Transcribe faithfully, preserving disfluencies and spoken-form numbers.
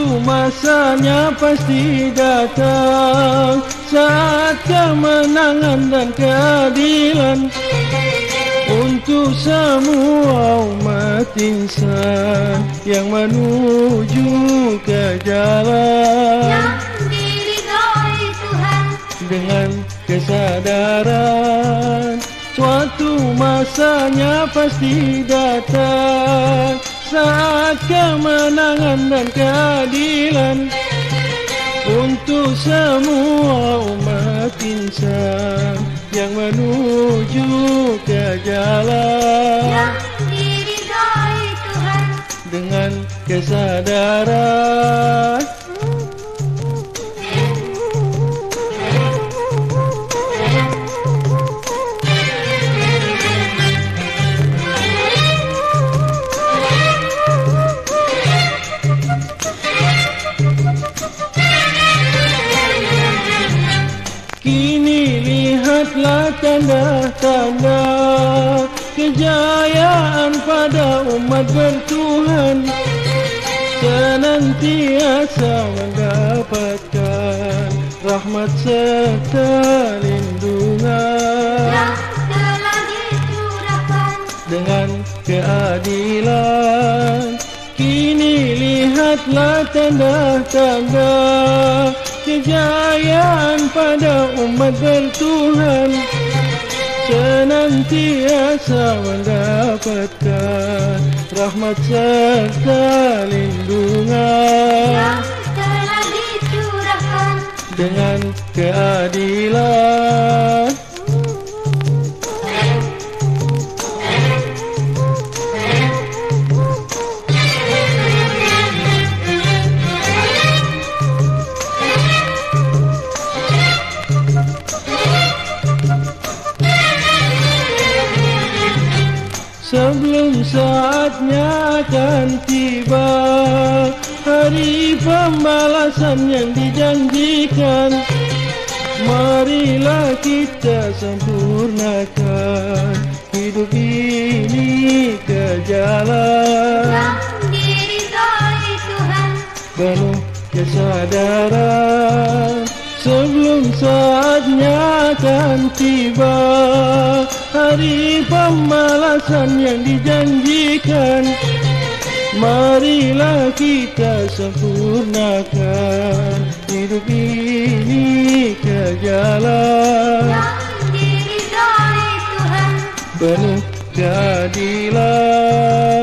Suatu masanya pasti datang, saat kemenangan dan keadilan untuk semua umat insan yang menuju ke jalan yang diridhoi Tuhan dengan kesadaran. Suatu masanya pasti datang, saat kemenangan dan keadilan untuk semua umat insan yang menuju ke jalan yang diridhoi Tuhan dengan kesadaran. Kini lihatlah tanda-tanda kejayaan pada umat bertuhan, senantiasa mendapatkan rahmat serta lindungan yang telah dicurahkan dengan keadilan. Kini lihatlah tanda-tanda kejayaan pada umat bertuhan, senantiasa mendapatkan rahmat serta lindungan yang telah dicurahkan dengan keadilan. Sebelum saatnya akan tiba hari pembalasan yang dijanjikan, marilah kita sempurnakan hidup ini ke jalan yang diridhoi Tuhan penuh kesadaran. Sebelum saatnya akan tiba hari pembalasan yang dijanjikan, marilah kita sempurnakan hidup ini ke jalan yang diridhoi Tuhan penuh keadilan.